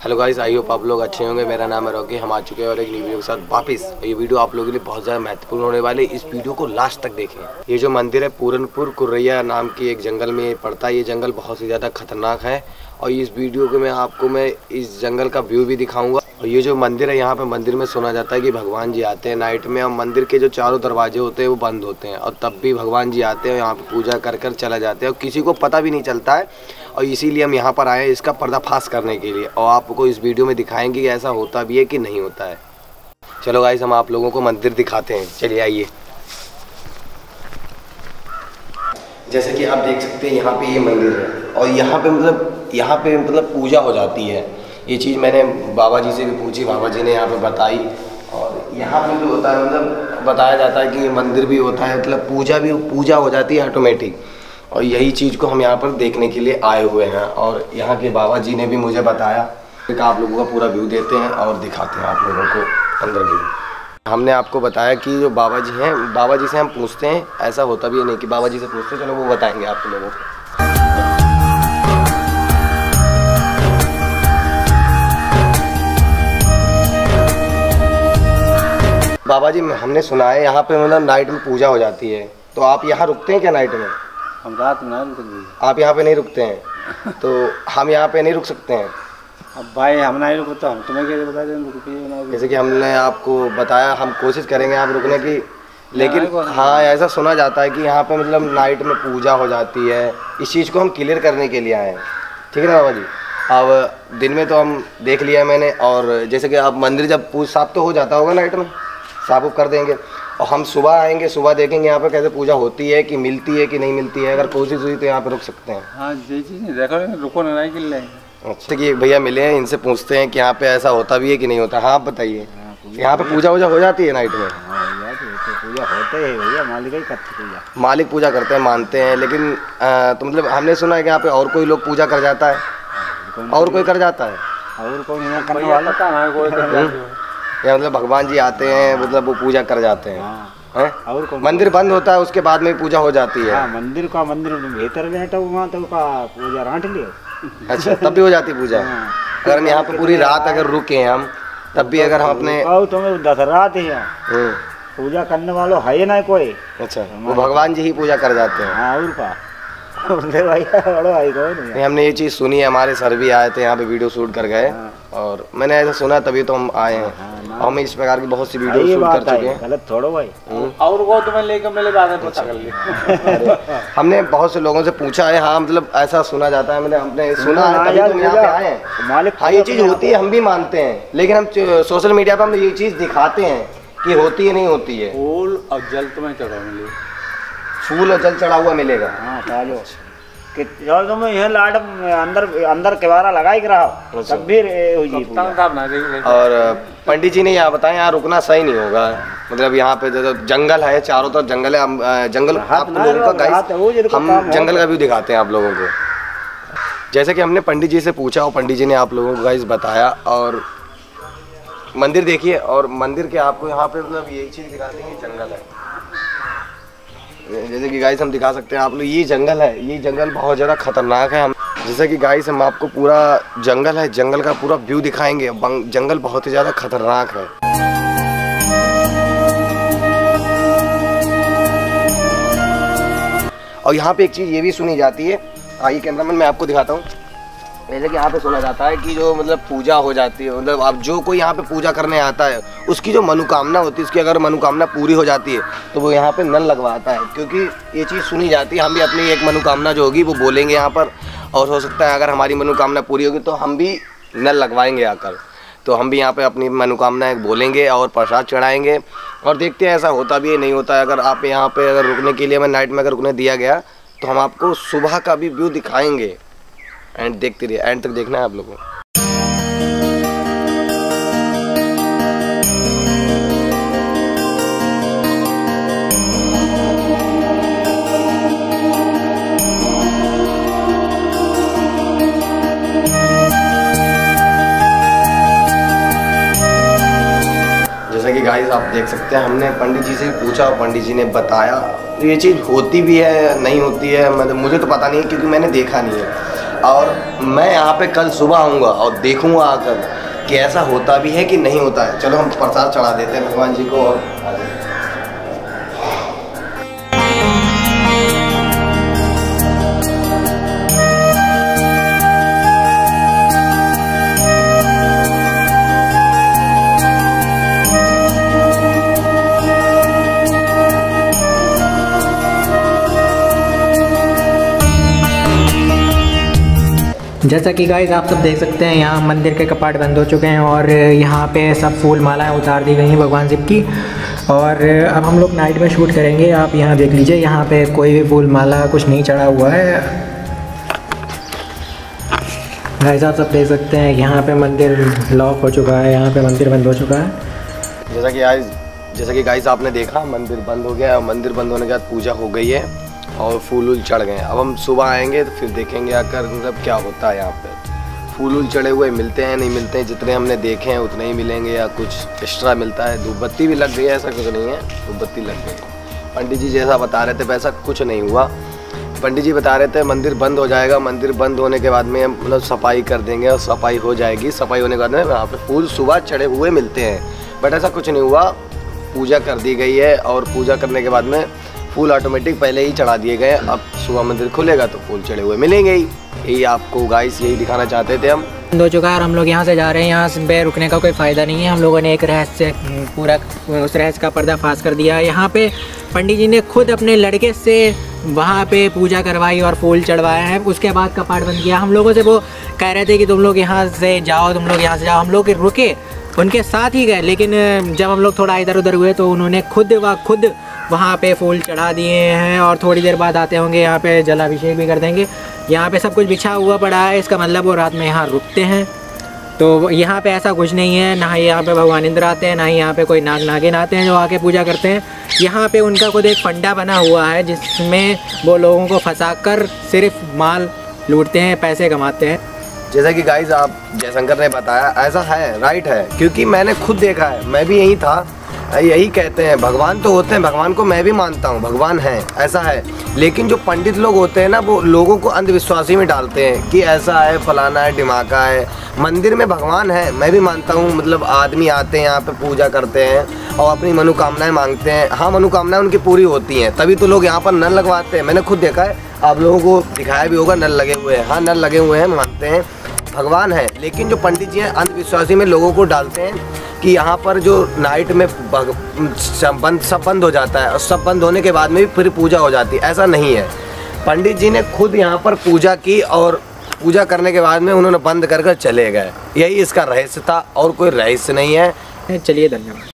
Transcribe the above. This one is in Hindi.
हेलो गाइस, आई होप आप लोग अच्छे होंगे। मेरा नाम है रॉकी। हम आ चुके हैं और एक न्यू वीडियो के साथ वापस। ये वीडियो आप लोगों के लिए बहुत ज़्यादा महत्वपूर्ण होने वाली है। इस वीडियो को लास्ट तक देखें। ये जो मंदिर है पूरनपुर कुर्रैया नाम की एक जंगल में पड़ता है। ये जंगल बहुत ही ज़्यादा खतरनाक है और इस वीडियो को मैं इस जंगल का व्यू भी दिखाऊंगा। और ये जो मंदिर है, यहाँ पे मंदिर में सुना जाता है कि भगवान जी आते हैं नाइट में और मंदिर के जो चारों दरवाजे होते हैं वो बंद होते हैं और तब भी भगवान जी आते हैं, यहाँ पे पूजा कर कर चला जाते हैं और किसी को पता भी नहीं चलता है। और इसीलिए हम यहाँ पर आए हैं इसका पर्दाफाश करने के लिए और आपको इस वीडियो में दिखाएंगे कि ऐसा होता भी है कि नहीं होता है। चलो गाइस, हम आप लोगों को मंदिर दिखाते हैं। चलिए आइए। जैसे कि आप देख सकते हैं यहाँ पे ये मंदिर है और यहाँ पे मतलब पूजा हो जाती है। ये चीज़ मैंने बाबा जी से भी पूछी, बाबा जी ने यहाँ पे बताई। और यहाँ पे जो होता है मतलब बताया जाता है कि मंदिर भी होता है, मतलब पूजा हो जाती है ऑटोमेटिक। और यही चीज़ को हम यहाँ पर देखने के लिए आए हुए हैं और यहाँ के बाबा जी ने भी मुझे बताया कि आप लोगों का पूरा व्यू देते हैं और दिखाते हैं आप लोगों को अंदर व्यू। हमने आपको बताया कि जो बाबा जी हैं, बाबा जी से हम पूछते हैं, ऐसा होता भी है नहीं कि बाबा जी से पूछते, चलो वो बताएंगे आप लोगों को। बाबा जी, हमने सुना है यहाँ पे मतलब नाइट में पूजा हो जाती है, तो आप यहाँ रुकते हैं क्या नाइट में? हम रात में नहीं रुकते। आप यहाँ पे नहीं रुकते हैं तो हम यहाँ पे नहीं रुक सकते हैं। अब भाई हम नहीं रुकते, हम तुम्हें कैसे बता दें? जैसे कि हमने आपको बताया, हम कोशिश करेंगे आप रुकने की, लेकिन हाँ ऐसा सुना जाता है कि यहाँ पे मतलब नाइट में पूजा हो जाती है। इस चीज़ को हम क्लियर करने के लिए आए हैं, ठीक है ना बाबा जी? अब दिन में तो हम देख लिया मैंने, और जैसे कि आप मंदिर जब साफ तो हो जाता होगा नाइट में, साफ कर देंगे और हम सुबह आएंगे, सुबह देखेंगे यहाँ पे कैसे पूजा होती है, कि मिलती है कि नहीं मिलती है। अगर कोशिश हुई तो यहाँ पे रुक सकते हैं। हाँ जी जी, देखो रुको नहीं के लिए। अच्छा, कि भैया मिले हैं, इनसे पूछते हैं कि यहाँ पे ऐसा होता भी है कि नहीं होता। हाँ आप बताइए, यहाँ पे पूजा हो जाती है नाइट में? पूजा होते है भैया, मालिक ही करते पूजा। मालिक पूजा करते हैं, मानते हैं, लेकिन तो मतलब हमने सुना है कि यहाँ पे और कोई लोग पूजा कर जाता है, और कोई कर जाता है, और कोई नहीं करने वाला या मतलब भगवान जी आते हैं मतलब वो पूजा कर जाते हैं। हैं? और कौन? मंदिर बंद होता है उसके बाद में पूजा हो जाती है। हाँ, मंदिर भीतर बैठा वहाँ तो का पूजा रांट लियो। अच्छा, तब भी हो जाती पूजा? अगर हम यहाँ पे पूरी रात अगर रुके हैं हम, तब भी अगर हम अपने तुम्हें 10 रात है पूजा करने वालों है ना कोई। अच्छा, वो भगवान जी ही पूजा कर जाते हैं। हाँ, और का नहीं, हमने ये चीज़ सुनी है, हमारे सर भी आए थे यहाँ पे, वीडियो शूट कर गए और मैंने ऐसा सुना तभी तो हम आए हैं। हम इस प्रकार की बहुत सी वीडियो शूट कर चुके हैं। गलत थोड़ो भाई, और वो तुम्हें लेकर मेरे बारे में पता कर लिया। हमने बहुत से लोगों से पूछा है। हाँ, मतलब ऐसा सुना जाता है, मैंने हमने सुना है तभी तो यहाँ पे आए हैं। हाँ, ये चीज़ होती है, हम भी मानते हैं, लेकिन हम सोशल मीडिया पर हम ये चीज़ दिखाते हैं कि होती है नहीं होती है। फूल और जल तुम्हें चढ़ा मिले, फूल और जल चढ़ा हुआ मिलेगा। हाँ, कि तुम्हें यह लाड अंदर केवारा लगाई रहा सब भी। और पंडित जी ने यहाँ बताया, यहाँ रुकना सही नहीं होगा। मतलब यहाँ पे जो जंगल है, चारों तरफ जंगल है, जंगल आप लोगों का गाइस, हम जंगल का व्यू दिखाते हैं आप लोगों को। जैसे कि हमने पंडित जी से पूछा और पंडित जी ने आप लोगों को गाइस बताया। और मंदिर देखिए, और मंदिर के आपको यहाँ पे मतलब यही चीज़ दिखा देंगे, जंगल है। जैसे कि गाइस हम दिखा सकते हैं आप लोग, ये जंगल है, ये जंगल बहुत ज़्यादा खतरनाक है। हम जैसे कि गाइस हम आपको पूरा जंगल है, जंगल का पूरा व्यू दिखाएंगे। जंगल बहुत ही ज़्यादा खतरनाक है। और यहाँ पे एक चीज़ ये भी सुनी जाती है, आइए कैमरामैन मैं आपको दिखाता हूँ। जैसे कि यहाँ पे सुना जाता है कि जो मतलब पूजा हो जाती है, मतलब आप जो कोई यहाँ पे पूजा करने आता है उसकी जो मनोकामना होती है, उसकी अगर मनोकामना पूरी हो जाती है तो वो यहाँ पे नल लगवाता है। क्योंकि ये चीज़ सुनी जाती है, हम भी अपनी एक मनोकामना जो होगी वो बोलेंगे यहाँ पर, और हो सकता है अगर हमारी मनोकामना पूरी होगी तो हम भी नल लगवाएंगे आकर। तो हम भी यहाँ पर अपनी मनोकामना बोलेंगे और प्रसाद चढ़ाएँगे और देखते हैं ऐसा होता भी है नहीं होता है। अगर आप यहाँ पर अगर रुकने के लिए हमें नाइट में अगर रुकने दिया गया तो हम आपको सुबह का भी व्यू दिखाएँगे। एंड देखते रहिए, एंड तक देखना है आप लोगों को। जैसा कि गाइस आप देख सकते हैं, हमने पंडित जी से पूछा और पंडित जी ने बताया। तो ये चीज़ होती भी है नहीं होती है, मतलब मुझे तो पता नहीं है क्योंकि मैंने देखा नहीं है। और मैं यहाँ पे कल सुबह आऊँगा और देखूँगा आकर कि ऐसा होता भी है कि नहीं होता है। चलो हम प्रसाद चढ़ा देते हैं भगवान जी को। और जैसा कि गाइस आप सब देख सकते हैं, यहाँ मंदिर के कपाट बंद हो चुके हैं और यहाँ पे सब फूल मालाएं उतार दी गई हैं भगवान शिव की। और अब हम लोग नाइट में शूट करेंगे। आप यहाँ देख लीजिए, यहाँ पे कोई भी फूल माला कुछ नहीं चढ़ा हुआ है। गाइस आप सब देख सकते हैं, यहाँ पे मंदिर लॉक हो चुका है, यहाँ पे मंदिर बंद हो चुका है। जैसा कि गाइस आपने देखा, मंदिर बंद हो गया। मंदिर बंद होने के बाद पूजा हो गई है और फूल वूल चढ़ गए। अब हम सुबह आएंगे तो फिर देखेंगे आकर मतलब क्या होता है। यहाँ पे फूल वूल चढ़े हुए मिलते हैं नहीं मिलते हैं, जितने हमने देखे हैं उतने ही मिलेंगे या कुछ एक्स्ट्रा मिलता है। धूप बत्ती भी लग गई है, ऐसा कुछ नहीं है, धूप बत्ती लग गई। पंडित जी जैसा बता रहे थे वैसा कुछ नहीं हुआ। पंडित जी बता रहे थे मंदिर बंद हो जाएगा, मंदिर बंद होने के बाद में मतलब सफाई कर देंगे और सफाई हो जाएगी। सफाई होने के बाद में वहाँ पे फूल सुबह चढ़े हुए मिलते हैं, बट ऐसा कुछ नहीं हुआ। पूजा कर दी गई है और पूजा करने के बाद में फूल ऑटोमेटिक पहले ही चढ़ा दिए गए। अब सुबह मंदिर खुलेगा तो फूल चढ़े हुए मिलेंगे ही। यही आपको गाइस यही दिखाना चाहते थे हम। बंद हो चुका है और हम लोग यहाँ से जा रहे हैं। यहाँ पे रुकने का कोई फ़ायदा नहीं है। हम लोगों ने एक रहस्य पूरा उस रहस्य का पर्दाफाश कर दिया है। यहाँ पे पंडित जी ने खुद अपने लड़के से वहाँ पे पूजा करवाई और फूल चढ़वाए हैं। उसके बाद कपाट बंद किया। हम लोगों से वो कह रहे थे कि तुम लोग यहाँ से जाओ, तुम लोग यहाँ से जाओ। हम लोग रुके, उनके साथ ही गए, लेकिन जब हम लोग थोड़ा इधर उधर हुए तो उन्होंने खुद वहाँ पे फूल चढ़ा दिए हैं। और थोड़ी देर बाद आते होंगे, यहाँ पे जलाभिषेक भी कर देंगे। यहाँ पे सब कुछ बिछा हुआ पड़ा है, इसका मतलब वो रात में यहाँ रुकते हैं। तो यहाँ पे ऐसा कुछ नहीं है, ना ही यहाँ पे भगवान इंद्र आते हैं, ना ही यहाँ पे कोई नाग नागिन आते हैं जो आके पूजा करते हैं। यहाँ पे उनका खुद एक फंडा बना हुआ है जिसमें वो लोगों को फंसाकर सिर्फ माल लूटते हैं, पैसे कमाते हैं। जैसा कि गाइस आप जयशंकर ने बताया ऐसा है, राइट है, क्योंकि मैंने खुद देखा है, मैं भी यही था। यही कहते हैं भगवान तो होते हैं, भगवान को मैं भी मानता हूँ, भगवान है, ऐसा है। लेकिन जो पंडित लोग होते हैं ना, वो लोगों को अंधविश्वासी में डालते हैं कि ऐसा है, फलाना है, ढिमाका है। मंदिर में भगवान है, मैं भी मानता हूँ। मतलब आदमी आते हैं यहाँ पे पूजा करते हैं और अपनी मनोकामनाएं मांगते हैं। हाँ, मनोकामनाएं उनकी पूरी होती हैं, तभी तो लोग यहाँ पर नल लगवाते हैं। मैंने खुद देखा है, आप लोगों को दिखाया भी होगा, नल लगे हुए हैं। हाँ, नल लगे हुए हैं, मानते हैं भगवान है। लेकिन जो पंडित जी हैं अंधविश्वासी में लोगों को डालते हैं कि यहाँ पर जो नाइट में सब बंद हो जाता है और सब बंद होने के बाद में भी फिर पूजा हो जाती है। ऐसा नहीं है। पंडित जी ने खुद यहाँ पर पूजा की और पूजा करने के बाद में उन्होंने बंद कर चले गए। यही इसका रहस्य था और कोई रहस्य नहीं है। चलिए, धन्यवाद।